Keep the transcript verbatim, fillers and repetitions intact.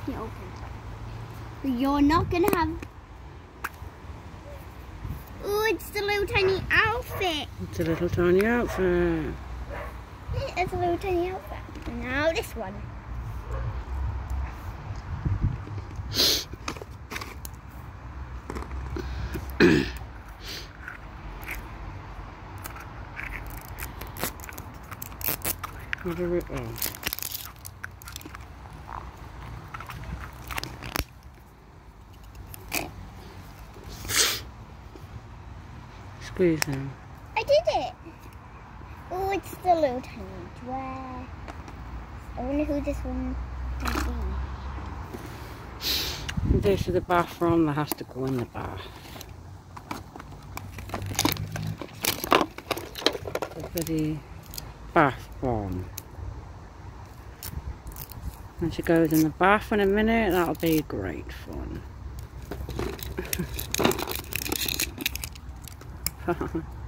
it open. But you're not gonna have. Oh, it's the little tiny outfit. It's a little tiny outfit. It's a little tiny outfit. And now this one. What are we, oh. Squeeze them. I did it. Oh, it's the little tiny dress. I wonder who this one might be. This is the bathroom that has to go in the bath. The bloody bath bomb. When she goes in the bath in a minute, that'll be great fun.